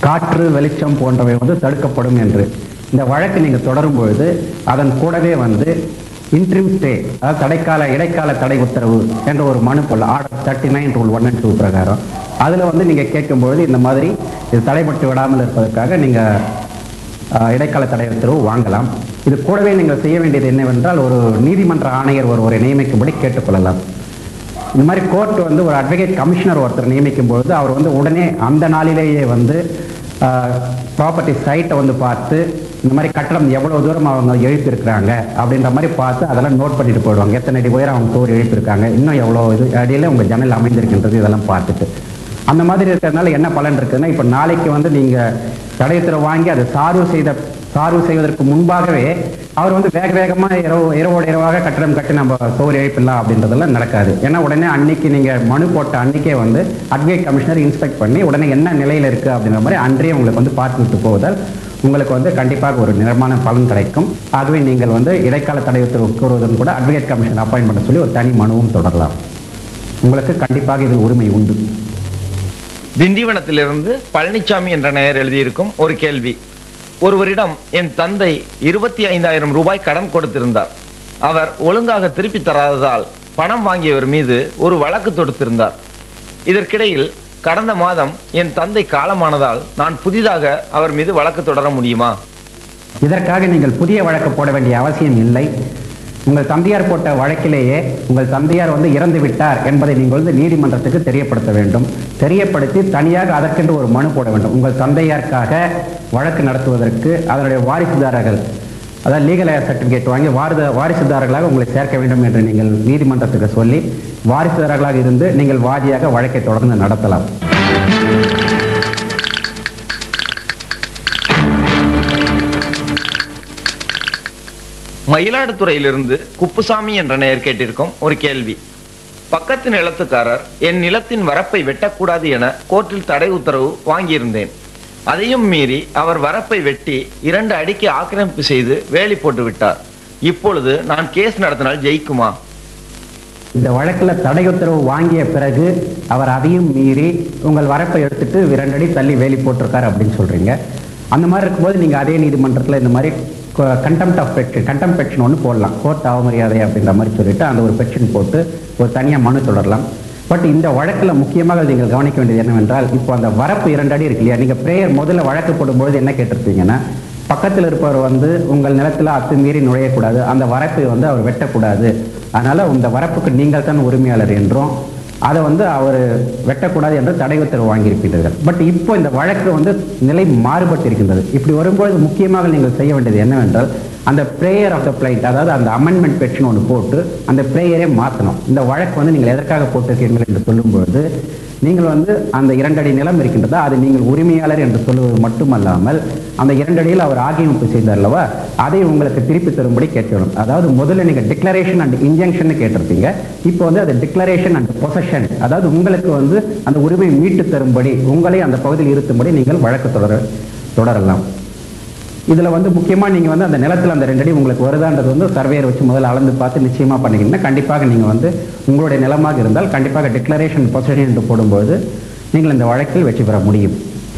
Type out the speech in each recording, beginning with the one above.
காற்று வெளிச்சம் போன்றவை வந்து தடுக்கப்படும் என்று. இந்த வழக்கு நீங்கள் தொடரும் பொழுது அதன் கூடவே வந்து இன்ட்ரீம் ஸ்டே, அதாவது இடைக்கால தடை உத்தரவு என்ற ஒரு மனு போல ஆர்டர் 39 ரூல் 1 and 2 பிரகாரம் அதில் வந்து நீங்கள் கேட்கும்பொழுது இந்த மாதிரி இது தடைப்பட்டு விடாமல் இருப்பதற்காக நீங்கள் இடைக்கால தடை உத்தரவு வாங்கலாம். இது கூடவே நீங்கள் செய்ய வேண்டியது என்னவென்றால் ஒரு நீதிமன்ற ஆணையர் ஒருவரை நியமிக்கும்படி கேட்டுக்கொள்ளலாம். இந்த மாதிரி கோர்ட் வந்து ஒரு அட்வொகேட் கமிஷனர் ஒருத்தர் நியமிக்கும் பொழுது அவர் வந்து உடனே அந்த நாளிலேயே வந்து ப்ராப்பர்ட்டி சைட்டை வந்து பார்த்து இந்த மாதிரி கட்டடம் எவ்வளோ தூரம் அவங்க எழுப்பியிருக்கிறாங்க அப்படின்ற மாதிரி பார்த்து அதெல்லாம் நோட் பண்ணிட்டு போயிடுவாங்க. எத்தனை அடி உயரம் அவங்க தோறு எழுப்பியிருக்காங்க, இன்னும் எவ்வளோ இது அடியில் உங்கள் ஜன்னல் அமைந்திருக்கின்றது, இதெல்லாம் பார்த்துட்டு அந்த மாதிரி இருக்கிறதுனால என்ன பலன் இருக்குதுன்னா, இப்போ நாளைக்கு வந்து நீங்கள் தடை உத்தரவு வாங்கி அதை சார்பு செய்வதற்கு முன்பாகவே அவர் வந்து வேகமாக இரவோடு இரவாக கட்டடம் கட்டி நம்ம சோறு எழுப்பிடலாம் அப்படின்றதெல்லாம் நடக்காது. ஏன்னா உடனே அன்னைக்கு நீங்கள் மனு போட்ட அன்னைக்கே வந்து அட்வொகேட் கமிஷனர் இன்ஸ்பெக்ட் பண்ணி உடனே என்ன நிலையில் இருக்குது அப்படின்ற மாதிரி அன்றைய உங்களுக்கு வந்து பார்த்து விட்டு போவதால் உங்களுக்கு வந்து கண்டிப்பாக ஒரு நிரமான பலன் கிடைக்கும். ஆகவே நீங்கள் வந்து இடைக்கால தடை உத்தரவு கூறுவதும் கூட அட்வொகேட் கமிஷன் அப்பாயின்ட் பண்ண சொல்லி ஒரு தனி மனுவும் தொடரலாம். உங்களுக்கு கண்டிப்பாக இதில் உரிமை உண்டு. திண்டிவனத்திலிருந்து பழனிசாமி என்ற நேயர் எழுதியிருக்கும் ஒரு கேள்வி. ஒருவரிடம் என் தந்தை 25,000 ரூபாய் கடன் கொடுத்திருந்தார். அவர் ஒழுங்காக திருப்பி தராததால் பணம் வாங்கியவர் மீது ஒரு வழக்கு தொடுத்திருந்தார். இதற்கிடையில் கடந்த மாதம் என் தந்தை காலமானதால் நான் புதிதாக அவர் மீது வழக்கு தொடர முடியுமா? இதற்காக நீங்கள் புதிய வழக்கு போட வேண்டிய அவசியம் இல்லை. உங்கள் தந்தையார் போட்ட வழக்கிலேயே உங்கள் தந்தையார் வந்து இறந்து விட்டார் என்பதை நீங்கள் வந்து நீதிமன்றத்துக்கு தெரியப்படுத்த வேண்டும். தெரியப்படுத்தி தனியாக அதற்கென்று ஒரு மனு போட வேண்டும். உங்கள் தந்தையாருக்காக வழக்கு நடத்துவதற்கு அதனுடைய வாரிசுதாரர்கள், அதாவது லீகல் ஏர் சர்டிஃபிகேட் வாங்கி வாரிசுதாரர்களாக உங்களை சேர்க்க வேண்டும் என்று நீங்கள் நீதிமன்றத்துக்கு சொல்லி வாரிசுதாரர்களாக இருந்து நீங்கள் வாதியாக வழக்கை தொடர்ந்து நடத்தலாம். மயிலாடுதுறையிலிருந்து குப்புசாமி என்ற நேயர் கேட்டிருக்கும் ஒரு கேள்வி. பக்கத்து நிலத்துக்காரர் என் நிலத்தின் வரப்பை வெட்டக்கூடாது என கோர்ட்டில் தடை உத்தரவு வாங்கியிருந்தேன். அதையும் மீறி அவர் வரப்பை வெட்டி 2 அடிக்கு ஆக்கிரமிப்பு செய்து வேலி போட்டு விட்டார். இப்பொழுது நான் கேஸ் நடத்தினால் ஜெயிக்குமா? இந்த வழக்கில் தடை உத்தரவு வாங்கிய பிறகு அவர் அதையும் மீறி உங்கள் வரப்பை எடுத்துட்டு 2 அடி தள்ளி வேலி போட்டிருக்காரு அப்படின்னு சொல்றீங்க. அந்த மாதிரி இருக்கும்போது நீங்கள் அதே நீதிமன்றத்தில் இந்த மாதிரி கண்டெம்ட் பெட்டிஷன் ஒன்று போடலாம். கோர்ட் அவமரியாதை அப்படின்ற மாதிரி சொல்லிட்டு அந்த ஒரு பெட்டிஷன் போட்டு ஒரு தனியாக மனு தொடரலாம். பட் இந்த வழக்கில் முக்கியமாக நீங்கள் கவனிக்க வேண்டியது என்னவென்றால், இப்போ அந்த வரப்பு 2 அடி இருக்கு இல்லையா, நீங்கள் பிரேயர் முதல்ல வழக்கு போடும்போது என்ன கேட்டிருப்பீங்கன்னா, பக்கத்தில் இருப்பவர் வந்து உங்கள் நிலத்தில் அத்துமீறி நுழையக்கூடாது, அந்த வரப்பை வந்து அவர் வெட்டக்கூடாது, அதனால இந்த வரப்புக்கு நீங்கள் தான் உரிமையாளர் என்றும் அதை வந்து அவர் வெட்டக்கூடாது என்று தடை உத்தரவு வாங்கியிருக்கின்றீர்கள். பட் இப்போ இந்த வழக்கு வந்து நிலை மாறுபட்டு இருக்கின்றது. இப்படி வரும்போது முக்கியமாக நீங்கள் செய்ய வேண்டியது என்னவென்றால், அந்த பிரேயர் ஆஃப் த பிளைண்ட், அதாவது அந்த அமெண்ட்மெண்ட் பெட்டிஷன் ஒன்று போட்டு அந்த பிரேயரே மாற்றணும். இந்த வழக்கு வந்து நீங்கள் எதற்காக போட்டிருக்கீர்கள் என்று சொல்லும்போது நீங்கள் வந்து அந்த 2 அடி நிலம் இருக்கின்றதா, அது நீங்கள் உரிமையாளர் என்று சொல்லுவது மட்டுமல்லாமல் அந்த 2 அடியில் அவர் ஆக்கிரமிப்பு செய்தார் அல்லவா, அதை உங்களுக்கு திருப்பி தரும்படி கேட்கணும். அதாவது முதல்ல நீங்கள் டிக்ளரேஷன் அண்ட் இன்ஜங்ஷன் கேட்டிருப்பீங்க. இப்போ வந்து அது டிக்ளரேஷன் அண்ட் பொசஷன், அதாவது உங்களுக்கு வந்து அந்த உரிமை மீட்டு தரும்படி, உங்களை அந்த பகுதியில் இருத்தும்படி நீங்கள் வழக்கு தொடரலாம். இதில் வந்து முக்கியமாக நீங்கள் வந்து அந்த நிலத்தில் அந்த 2 அடி உங்களுக்கு வருதான்றது வந்து சர்வேயர் வச்சு முதல்ல அளந்து பார்த்து நிச்சயமாக பண்ணிங்கன்னா கண்டிப்பாக நீங்கள் வந்து உங்களுடைய நிலமாக இருந்தால் கண்டிப்பாக டிக்ளரேஷன் பொசிஷன் என்று போடும்போது நீங்கள் இந்த வழக்கில் வெற்றி பெற முடியும்.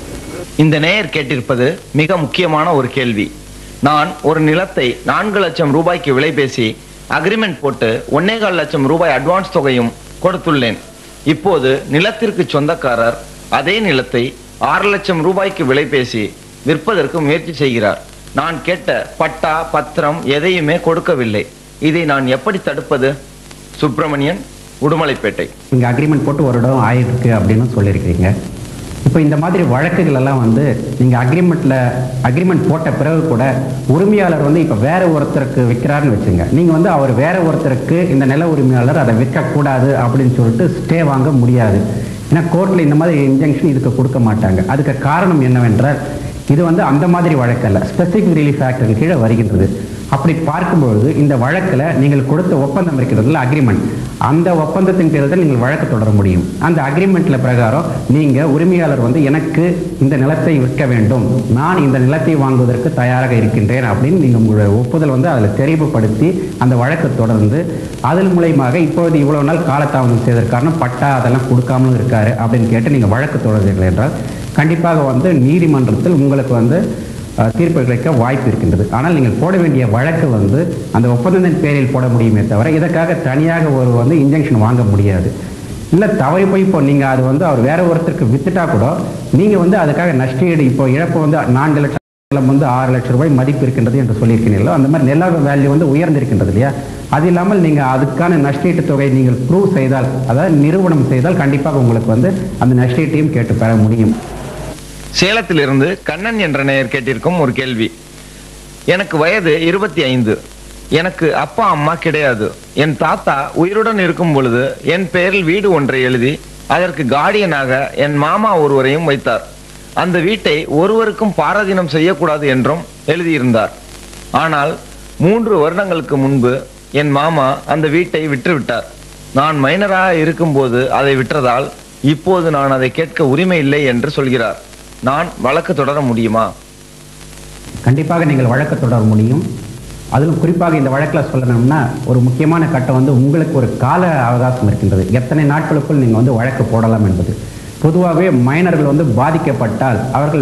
இந்த நேயர் கேட்டிருப்பது மிக முக்கியமான ஒரு கேள்வி. நான் ஒரு நிலத்தை 4 லட்சம் ரூபாய்க்கு விலை பேசி அக்ரிமெண்ட் போட்டு 1.25 லட்சம் ரூபாய் அட்வான்ஸ் தொகையும் கொடுத்துள்ளேன். இப்போது நிலத்திற்கு சொந்தக்காரர் அதே நிலத்தை 6 லட்சம் ரூபாய்க்கு விலை பேசி விற்பதற்கு முயற்சி செய்கிறார். நான் கேட்ட பட்டா பத்திரம் எதையுமே கொடுக்கவில்லை. இதை நான் எப்படி தடுப்பது? சுப்பிரமணியன், உடுமலைப்பேட்டை. இங்க அக்ரிமெண்ட் போட்டு ஒரு இடம் ஆயிருக்கு அப்படின்னு சொல்லியிருக்கீங்க. இப்போ இந்த மாதிரி வழக்குகள் எல்லாம் வந்து நீங்க அக்ரிமெண்ட் போட்ட பிறகு கூட உரிமையாளர் வந்து இப்போ வேற ஒருத்தருக்கு விற்கிறாருன்னு வச்சுங்க, நீங்க வந்து அவர் வேற ஒருத்தருக்கு இந்த நில உரிமையாளர் அதை விற்கக்கூடாது அப்படின்னு சொல்லிட்டு ஸ்டே வாங்க முடியாது. ஏன்னா கோர்ட்ல இந்த மாதிரி இன்ஜங்ஷன் இதுக்கு கொடுக்க மாட்டாங்க. அதுக்கு காரணம் என்னவென்றால், இது வந்து அந்த மாதிரி வழக்கல்ல, ஸ்பெசிபிக் ரிலீஃப் ஆக்ட் கீழே வருகின்றது. அப்படி பார்க்கும்பொழுது இந்த வழக்கில் நீங்கள் கொடுத்த ஒப்பந்தம் இருக்கிறதுல அக்ரிமெண்ட், அந்த ஒப்பந்தத்தின் பேரில் தான் நீங்கள் வழக்கு தொடர முடியும். அந்த அக்ரிமெண்ட்ல பிரகாரம் நீங்கள் உரிமையாளர் வந்து எனக்கு இந்த நிலத்தை விற்க வேண்டும், நான் இந்த நிலத்தை வாங்குவதற்கு தயாராக இருக்கின்றேன் அப்படின்னு நீங்கள் உங்களுடைய ஒப்புதல் வந்து அதில் தெரிவுபடுத்தி அந்த வழக்கு தொடர்ந்து அதன் மூலயமாக இப்பொழுது இவ்வளவு நாள் காலதாமதம் செய்வதற்கான பட்டா அதெல்லாம் கொடுக்காமலும் இருக்காரு அப்படின்னு கேட்டு நீங்கள் வழக்கு தொடர்ந்தீர்கள் என்றால் கண்டிப்பாக வந்து நீதிமன்றத்தில் உங்களுக்கு வந்து தீர்ப்பு கிடைக்க வாய்ப்பு இருக்கின்றது. ஆனால் நீங்கள் போட வேண்டிய வழக்கு வந்து அந்த ஒப்பந்தத்தின் பேரில் போட முடியுமே தவிர இதற்காக தனியாக ஒரு வந்து இன்ஜெக்ஷன் வாங்க முடியாது. இல்லை தவறி போய் இப்போ நீங்கள் அது வந்து அவர் வேற ஒருத்தருக்கு வித்துட்டா கூட நீங்கள் வந்து அதுக்காக நஷ்டஈடு இப்போ இழப்பு வந்து 4 லட்சம் வந்து 6 லட்சம் ரூபாய் மதிப்பு இருக்கின்றது என்று சொல்லியிருக்கிறீர்களோ அந்த மாதிரி நில வேல்யூ வந்து உயர்ந்திருக்கின்றது இல்லையா? அது இல்லாமல் நீங்கள் அதுக்கான நஷ்டஈட்டு தொகை நீங்கள் ப்ரூவ் செய்தால், அதாவது நிறுவனம் செய்தால் கண்டிப்பாக உங்களுக்கு வந்து அந்த நஷ்டஈட்டையும் கேட்டு பெற முடியும். சேலத்திலிருந்து கண்ணன் என்ற நேயர் கேட்டிருக்கும் ஒரு கேள்வி. எனக்கு வயது 25. எனக்கு அப்பா அம்மா கிடையாது. என் தாத்தா உயிருடன் இருக்கும் பொழுது என் பெயரில் வீடு ஒன்றை எழுதி அதற்கு கார்டியனாக என் மாமா ஒருவரையும் வைத்தார். அந்த வீட்டை ஒருவருக்கும் பாராதீனம் செய்யக்கூடாது என்றும் எழுதியிருந்தார். ஆனால் 3 வருடங்களுக்கு முன்பு என் மாமா அந்த வீட்டை விற்றுவிட்டார். நான் மைனராக இருக்கும்போது அதை விற்றதால் இப்போது நான் அதை கேட்க உரிமை இல்லை என்று சொல்கிறார். நான் வழக்கு தொடர முடியுமா? கண்டிப்பாக நீங்கள் வழக்கு தொடர முடியும். அதிலும் குறிப்பாக இந்த வழக்கில் சொல்லணும்னா ஒரு முக்கியமான கட்டம் வந்து உங்களுக்கு ஒரு கால அவகாசம் இருக்கின்றது. எத்தனை நாட்களுக்குள் நீங்கள் வந்து வழக்கு போடலாம் என்பது. பொதுவாகவே மைனர்கள் வந்து பாதிக்கப்பட்டால் அவர்கள்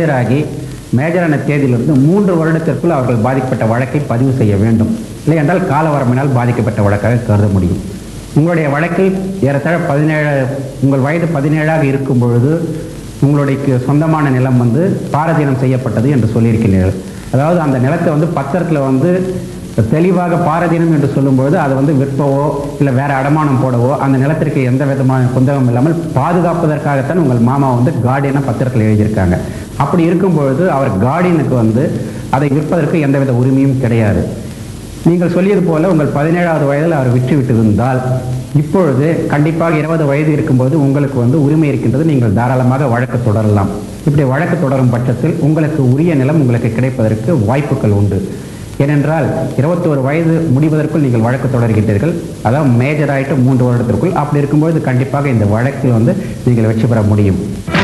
மேஜரான தேதியிலிருந்து 3 வருடத்திற்குள் அவர்கள் பாதிக்கப்பட்ட வழக்கை பதிவு செய்ய வேண்டும். இல்லை என்றால் கால வரம்பினால் பாதிக்கப்பட்ட வழக்காக கருத முடியும். உங்களுடைய வழக்கில் ஏறத்தாழ 17 உங்கள் வயது 17ஆக இருக்கும் பொழுது உங்களுடைய சொந்தமான நிலம் வந்து பாரதீனம் செய்யப்பட்டது என்று சொல்லியிருக்கிறீர்கள். அதாவது அந்த நிலத்தை வந்து பத்திரத்தில் வந்து தெளிவாக பாரதீனம் என்று சொல்லும்பொழுது அதை வந்து விற்பவோ இல்லை வேற அடமானம் போடவோ அந்த நிலத்திற்கு எந்த விதமான குந்தகம் இல்லாமல் பாதுகாப்பதற்காகத்தான் உங்கள் மாமா வந்து கார்டியனை பத்திரத்தில் எழுதியிருக்காங்க. அப்படி இருக்கும்பொழுது அவர் கார்டியனுக்கு வந்து அதை விற்பதற்கு எந்தவித உரிமையும் கிடையாது. நீங்கள் சொல்லியது போல உங்கள் 17வது வயதில் அவர் விற்றுவிட்டு இருந்தால் இப்பொழுது கண்டிப்பாக 20 வயது இருக்கும்போது உங்களுக்கு வந்து உரிமை இருக்கின்றது. நீங்கள் தாராளமாக வழக்கு தொடரலாம். இப்படி வழக்கு தொடரும் பட்சத்தில் உங்களுக்கு உரிய நிலம் உங்களுக்கு கிடைப்பதற்கு வாய்ப்புகள் உண்டு. ஏனென்றால் 21 வயது முடிவதற்குள் நீங்கள் வழக்கு தொடர்கின்றீர்கள். அதாவது மேஜர் ஆகிட்டு 3 வருடத்திற்குள். அப்படி இருக்கும்போது கண்டிப்பாக இந்த வழக்கில் வந்து நீங்கள் வெற்றி பெற முடியும்.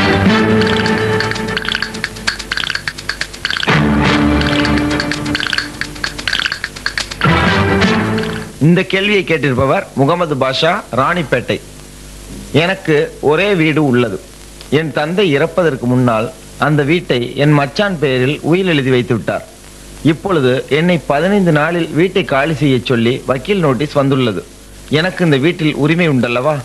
இந்த கேள்வியை கேட்டிருப்பவர் முகமது பாஷா, ராணிப்பேட்டை. எனக்கு ஒரே வீடு உள்ளது. என் தந்தை இறப்பதற்கு முன்னால் அந்த வீட்டை என் மச்சான் பெயரில் உயில் எழுதி வைத்து விட்டார். இப்பொழுது என்னை 15 நாளில் வீட்டை காலி செய்ய சொல்லி வக்கீல் நோட்டீஸ் வந்துள்ளது. எனக்கு இந்த வீட்டில் உரிமை உண்டல்லவா?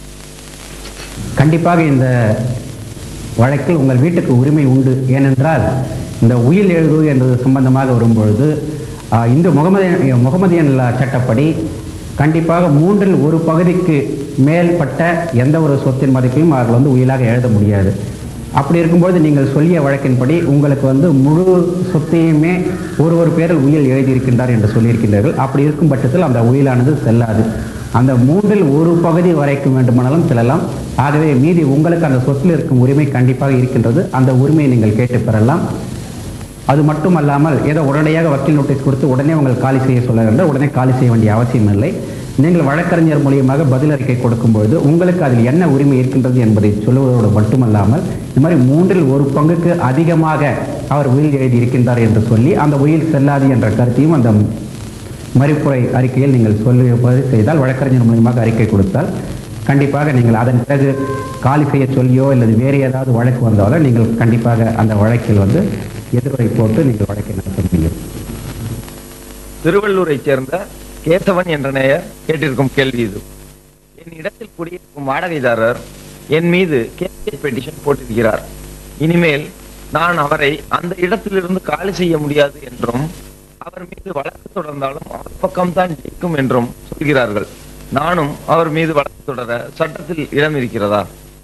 கண்டிப்பாக இந்த வழக்கில் உங்கள் வீட்டுக்கு உரிமை உண்டு. ஏனென்றால் இந்த உயில் எழுது என்பது சம்பந்தமாக வரும்பொழுது இந்த முகமதியன் சட்டப்படி கண்டிப்பாக 3இல் 1 பகுதிக்கு மேல்பட்ட எந்த ஒரு சொத்தின் மதிப்பையும் அவர்கள் வந்து உயிலாக எழுத முடியாது. அப்படி இருக்கும்போது நீங்கள் சொல்லிய வழக்கின்படி உங்களுக்கு வந்து முழு சொத்தையுமே ஒரு பேரில் உயில் எழுதியிருக்கின்றார் என்று சொல்லியிருக்கின்றார்கள். அப்படி இருக்கும் பட்சத்தில் அந்த உயிலானது செல்லாது. அந்த 3இல் 1 பகுதி வரைக்கும் வேண்டுமானாலும் செல்லலாம். ஆகவே மீதி உங்களுக்கு அந்த சொத்தில் இருக்கும் உரிமை கண்டிப்பாக இருக்கின்றது. அந்த உரிமையை நீங்கள் கேட்டு பெறலாம். அது மட்டுமல்லாமல் ஏதோ உடனடியாக வக்கீல் நோட்டீஸ் கொடுத்து உடனே உங்கள் காலி செய்ய சொல்ல வேண்டும். உடனே காலி செய்ய வேண்டிய அவசியம் இல்லை. நீங்கள் வழக்கறிஞர் மூலியமாக பதில் அறிக்கை கொடுக்கும்பொழுது உங்களுக்கு அதில் என்ன உரிமை இருக்கின்றது என்பதை சொல்லுவதோடு மட்டுமல்லாமல் இந்த மாதிரி 3இல் 1 பங்குக்கு அதிகமாக அவர் உயில் எழுதி இருக்கின்றார் என்று சொல்லி அந்த உயில் செல்லாது என்ற கருத்தையும் அந்த மறுப்புரை அறிக்கையில் நீங்கள் சொல்லுவது செய்தால், வழக்கறிஞர் மூலியமாக அறிக்கை கொடுத்தால் கண்டிப்பாக நீங்கள் அதன் பிறகு காலி செய்ய சொல்லியோ அல்லது வேறு ஏதாவது வழக்கு வந்தாலோ நீங்கள் கண்டிப்பாக அந்த வழக்கில் வந்து எதிர்வை போட்டு நீங்கள் வழக்கை நடத்த முடியும். திருவள்ளூரை சேர்ந்த கேசவன் என்ற நேயர் கேட்டிருக்கும் கேள்வி இது. என் இடத்தில் குடியிருக்கும் வாடகைதாரர் என் மீது கேஸ் பெட்டிஷன் போட்டிருக்கிறார். இனிமேல் நான் அவரை அந்த இடத்திலிருந்து காலி செய்ய முடியாது என்றும் அவர் மீது வழக்கு தொடர்ந்தாலும் அவர் பக்கம்தான் ஜெயிக்கும் என்றும் சொல்கிறார்கள். நானும் அவர் மீது வழக்கு தொடர சட்டத்தில் இடம் இருக்கிறதா?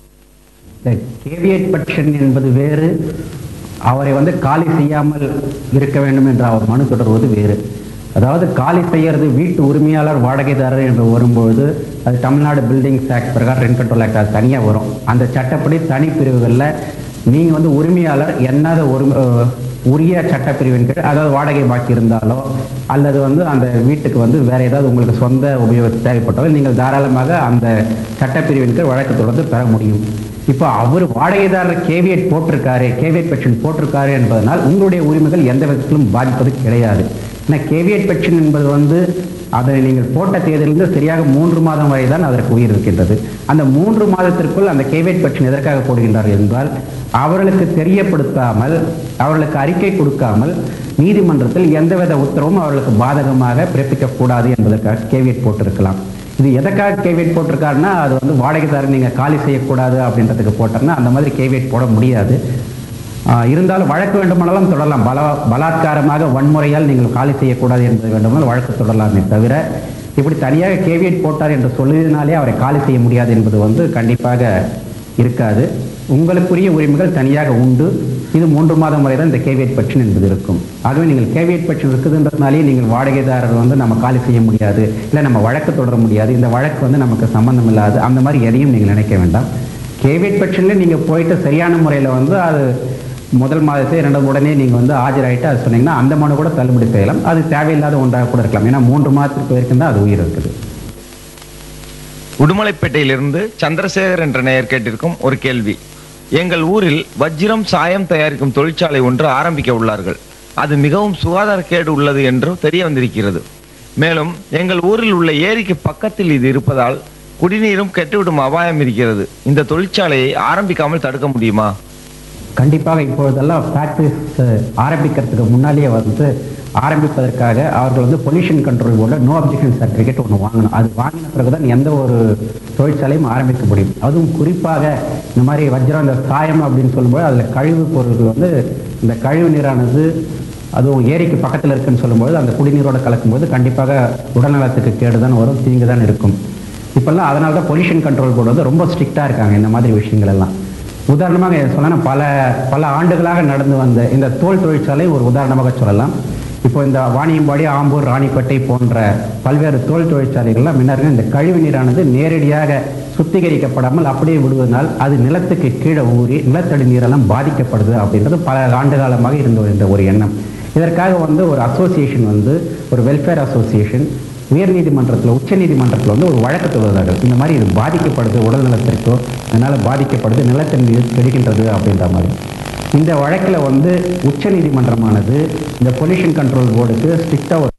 கேவியட் பெட்டிஷன் என்பது வேறு, அவரை வந்து காலி செய்யாமல் இருக்க வேண்டும் என்று அவர் மனு தொடர்வது வேறு. அதாவது காலி செய்யறது வீட்டு உரிமையாளர் வாடகைதாரர் என்று வரும்பொழுது அது தமிழ்நாடு பில்டிங்ஸ் ஆக்ட் பிரகாரம் ரெண்ட் கண்ட்ரோல் ஆக்ட் அது தனியாக வரும். அந்த சட்டப்படி தனி பிரிவுகளில் நீங்கள் வந்து உரிமையாளர் என்னத உரிய சட்டப்பிரிவின் கீழ், அதாவது வாடகை பாக்கி இருந்தாலோ அல்லது வந்து அந்த வீட்டுக்கு வந்து வேற ஏதாவது உங்களுக்கு சொந்த உபயோகம் தேவைப்பட்டாலோ நீங்கள் தாராளமாக அந்த சட்டப்பிரிவின் கீழ் வழக்கு தொடர்ந்து பெற முடியும். இப்போ அவர் வாடகைதாரர் கேவியட் பெட்டிஷன் போட்டிருக்காரு என்பதனால் உங்களுடைய உரிமைகள் எந்த விதத்திலும் பாதிப்பது கிடையாது. ஆனால் கேவியட் பெட்டிஷன் என்பது வந்து அதை நீங்கள் போட்ட தேதியிலிருந்து சரியாக 3 மாதம் வரை தான் அதற்கு உயிர் இருக்கின்றது. அந்த 3 மாதத்திற்குள் அந்த கேவியட் பெட்டிஷன் எதற்காக போடுகின்றார்கள் என்றால், அவர்களுக்கு தெரியப்படுத்தாமல், அவர்களுக்கு அறிக்கை கொடுக்காமல் நீதிமன்றத்தில் எந்தவித உத்தரவும் அவர்களுக்கு பாதகமாக பிறப்பிக்கக்கூடாது என்பதற்காக கேவியட் போட்டிருக்கலாம். இது எதற்காக கேவியட் போட்டிருக்காருன்னா, அது வந்து வாடகைதாரர் நீங்கள் காலி செய்யக்கூடாது அப்படின்றதுக்கு போட்டார்னா அந்த மாதிரி கேவியட் போட முடியாது. இருந்தாலும் வழக்கு வேண்டுமானாலும் தொடரலாம். பலாத்காரமாக வன்முறையால் நீங்கள் காலி செய்யக்கூடாது என்பது வேண்டுமானால் வழக்கு தொடரலாமே தவிர, இப்படி தனியாக கேவியட் போட்டார் என்று சொல்லினாலே அவரை காலி செய்ய முடியாது என்பது வந்து கண்டிப்பாக இருக்காது. உங்களுக்குரிய உரிமைகள் தனியாக உண்டு. இது 3 மாதம் வரை தான் இந்த கேவியட் பெட்டிஷன் என்பது இருக்கும். ஆகவே நீங்கள் கேவியட் பெட்டிஷன் இருக்குதுன்றதுனாலே நீங்கள் வாடகைதாரர் வந்து நம்ம காலி செய்ய முடியாது, இல்லை நம்ம வழக்கு தொடர முடியாது, இந்த வழக்கு வந்து நமக்கு சம்பந்தம் இல்லாது, அந்த மாதிரி எதையும் நீங்கள் நினைக்க வேண்டாம். கேவியட் பெட்டிஷனில் நீங்கள் போயிட்டு சரியான முறையில் வந்து அது முதல் மாதத்தை 2 உடனே நீங்கள் வந்து ஆஜராயிட்டு அது சொன்னீங்கன்னா அந்த மனு கூட தள்ளுபடி செய்யலாம். அது தேவையில்லாத ஒன்றாக கூட இருக்கலாம். ஏன்னா 3 மாதத்திற்கு வரைக்கும் தான் அது உயிர் இருக்குது. உடுமலைப்பேட்டையிலிருந்து சந்திரசேகர் என்ற நேயர் கேட்டிருக்கும் ஒரு கேள்வி. எங்கள் ஊரில் வஜ்ரம் சாயம் தயாரிக்கும் தொழிற்சாலை ஒன்று ஆரம்பிக்க உள்ளார்கள். அது மிகவும் சுகாதாரக்கேடு உள்ளது என்று தெரிய வந்திருக்கிறது. மேலும் எங்கள் ஊரில் உள்ள ஏரிக்கு பக்கத்தில் இது இருப்பதால் குடிநீரும் கெட்டுவிடும் அபாயம் இருக்கிறது. இந்த தொழிற்சாலையை ஆரம்பிக்காமல் தடுக்க முடியுமா? கண்டிப்பாக இப்பொழுதெல்லாம் ஃபேக்ட்ரிஸ் ஆரம்பிக்கிறதுக்கு முன்னாலேயே வந்து ஆரம்பிப்பதற்காக அவர்கள் வந்து பொல்யூஷன் கண்ட்ரோல் போர்டில் நோ அப்ஜெக்ஷன் சர்டிஃபிகேட் ஒன்று வாங்கணும். அது வாங்கின பிறகு தான் எந்த ஒரு தொழிற்சாலையும் ஆரம்பிக்க முடியும். அதுவும் குறிப்பாக இந்த மாதிரி வஜ்ரம், இந்த சாயம் அப்படின்னு சொல்லும்போது அதில் கழிவு பொருட்கள் வந்து இந்த கழிவு நீரானது அதுவும் ஏரிக்கு பக்கத்தில் இருக்குன்னு சொல்லும்போது அந்த குடிநீரோடு கலக்கும்போது கண்டிப்பாக உடல்நலத்துக்கு கேடு தான் வரும், தீங்கு தான் இருக்கும். இப்போல்லாம் அதனால தான் பொல்யூஷன் கண்ட்ரோல் போர்டு வந்து ரொம்ப ஸ்ட்ரிக்டாக இருக்காங்க இந்த மாதிரி விஷயங்கள் எல்லாம். உதாரணமாக சொல்லலாம், பல ஆண்டுகளாக நடந்து வந்த இந்த தோல் தொழிற்சாலை ஒரு உதாரணமாக சொல்லலாம். இப்போ இந்த வாணியம்பாடி, ஆம்பூர், ராணிப்பேட்டை போன்ற பல்வேறு தோல் தொழிற்சாலைகள்லாம் முன்னர்கள் இந்த கழிவு நீரானது நேரடியாக சுத்திகரிக்கப்படாமல் அப்படியே விடுவதனால் அது நிலத்துக்கு கீழே ஊறி நிலத்தடி நீரெல்லாம் பாதிக்கப்படுது அப்படின்றது பல ஆண்டு காலமாக இருந்து வருகின்ற ஒரு எண்ணம். இதற்காக வந்து ஒரு அசோசியேஷன் வந்து ஒரு வெல்ஃபேர் அசோசியேஷன் உயர்நீதிமன்றத்தில், உச்ச நீதிமன்றத்தில் வந்து ஒரு வழக்கு தொடர்ந்தார்கள். இந்த மாதிரி இது பாதிக்கப்படுது, உடல் நலத்திற்கோ அதனால் பாதிக்கப்படுது, நிலத்தடி நீர் கெடுக்கின்றது அப்படின்ற மாதிரி. இந்த வழக்கில் வந்து உச்ச நீதிமன்றமானது இந்த பொல்யூஷன் கண்ட்ரோல் போர்டுக்கு ஸ்ட்ரிக்டாக ஒரு